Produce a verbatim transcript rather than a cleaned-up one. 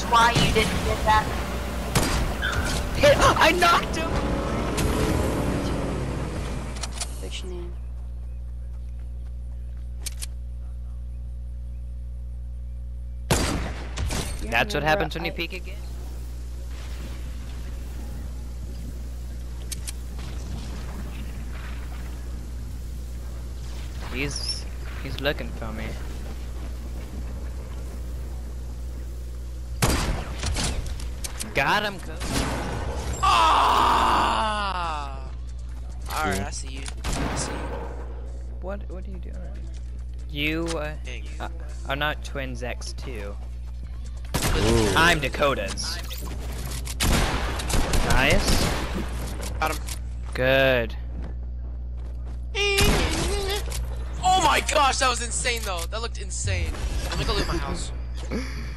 why you didn't get that. Hit! I knocked him! Fishing in. That's what happens when you peek again? He's... he's looking for me. Got him, coach. Ah! Alright, I see you. I see you. What, what are you doing? You, uh, uh, are not twins X two. Ooh. I'm Dakota's. Nice. Got him. Good. Oh my gosh, that was insane though. That looked insane. Let me go loot my house.